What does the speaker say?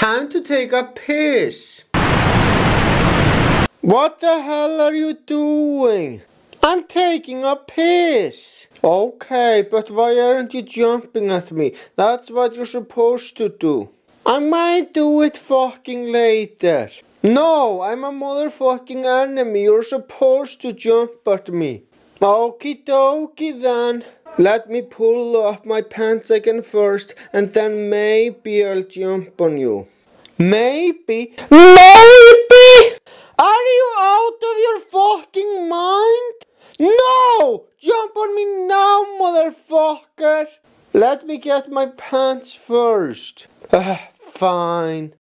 Time to take a piss. What the hell are you doing? I'm taking a piss. Okay, but why aren't you jumping at me? That's what you're supposed to do. I might do it fucking later. No, I'm a motherfucking enemy. You're supposed to jump at me. Okie dokie then. Let me pull up my pants again first, and then maybe I'll jump on you. Maybe? Are you out of your fucking mind? No! Jump on me now, motherfucker! Let me get my pants first. Fine.